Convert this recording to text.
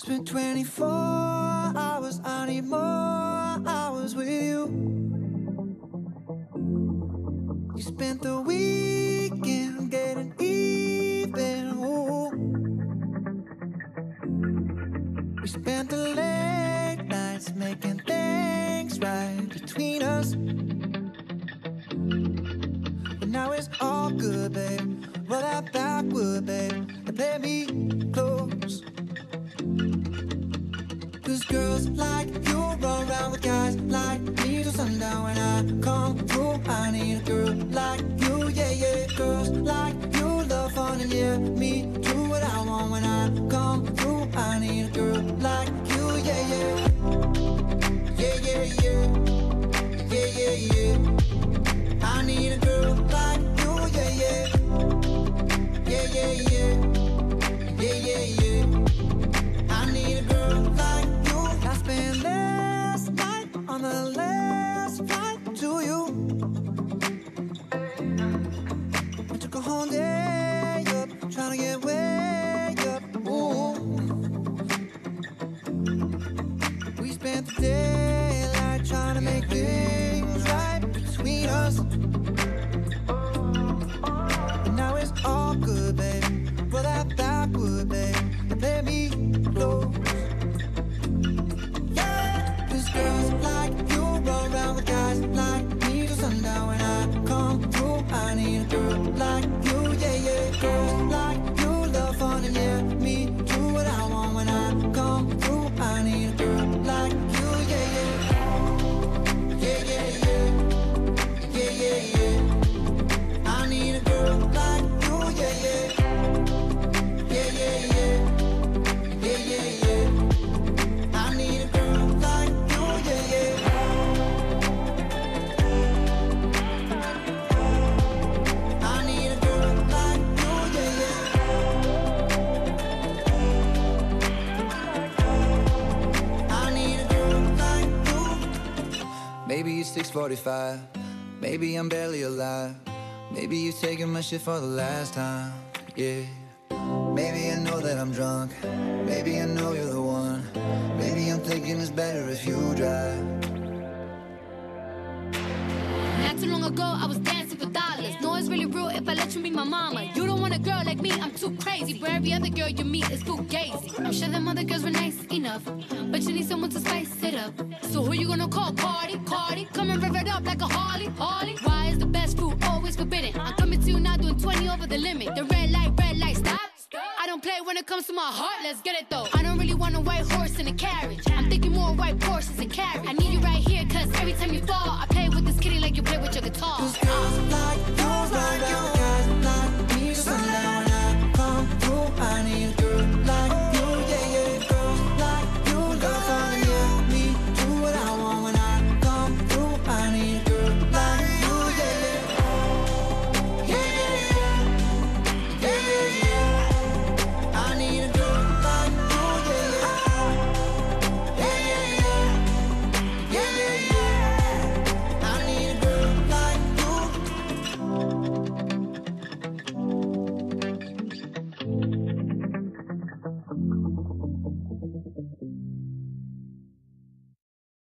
been 24 hours, I need more hours with you. You spent the weekend getting even, ooh. We spent the late nights making things right between us. But now it's all good, babe. Roll that backward, babe, and play me close. Cause girls like you run around with guys like me till sundown. When I come through, I need a girl like you, yeah, yeah. Girls like you love fun and yeah, me do what I want. When I come through, I need a girl like you, yeah, yeah. Yeah, yeah, yeah. Yeah, yeah, yeah. I need a girl like you, yeah, yeah. Yeah, yeah, yeah. Yeah, yeah, yeah. I need a girl like you. I spent last night on the last flight to you. I took a whole day up, trying to get way up. Ooh. We spent the daylight trying to make things right between us. And now it's all good, babe. Roll that backward, babe, and play me close. Yeah, cause girls like you run around with guys like me till sundown. When I come through, I need a girl like you, yeah, yeah. Girls like you love fun and yeah, me do what I want. When I come through, I need a girl like you, yeah, yeah. Yeah, yeah, yeah. Yeah, yeah, yeah. I need a girl like you, yeah, yeah. Yeah, yeah, yeah. Yeah, yeah, yeah. I need a girl like you, yeah, yeah. I need a girl like you, yeah, yeah. I need a girl like you. Maybe it's 6:45. Maybe I'm barely alive. Maybe you're taking my shit for the last time, yeah. Maybe I know that I'm drunk. Maybe I know you're the one. Maybe I'm thinking it's better if you drive. Not too long ago, I was dancing for dollars. No, it's really real if I let you meet my mama. You don't want a girl like me, I'm too crazy. Where every other girl you meet is fugazi. I'm sure them other girls were nice enough, but you need someone to spice it up. So who you gonna call? Cardi, Cardi. Come and rev it up like a Harley, Harley. Why is the best fruit always forbidden? I'm coming to you now doing 20 over the limit. The red light, stop. I don't play when it comes to my heart, let's get it though. I don't really want a white horse in a carriage. I'm thinking more white Porsches and carriage. I need you right here, cause every time you fall, I play with this kitty like you play with your guitar. Cause girls